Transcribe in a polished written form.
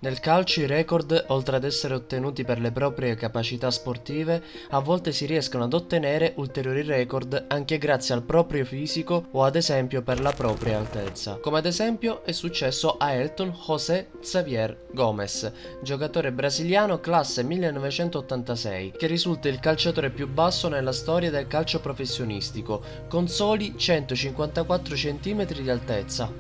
Nel calcio i record, oltre ad essere ottenuti per le proprie capacità sportive, a volte si riescono ad ottenere ulteriori record anche grazie al proprio fisico o ad esempio per la propria altezza. Come ad esempio è successo a Elton José Xavier Gomes, giocatore brasiliano classe 1986, che risulta il calciatore più basso nella storia del calcio professionistico, con soli 154 cm di altezza.